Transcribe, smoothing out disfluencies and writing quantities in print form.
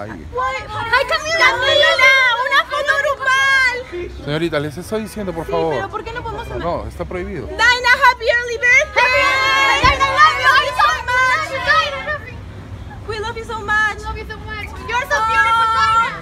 Ay. ¡Ay, Camila! ¡Una foto grupal! Señorita, les estoy diciendo, por Sí, favor. pero ¿por qué no podemos hacer? No, está prohibido. Dinah, happy early birthday! Dinah, love you so much! We love you so much! Love you so much. You're so beautiful, Dinah.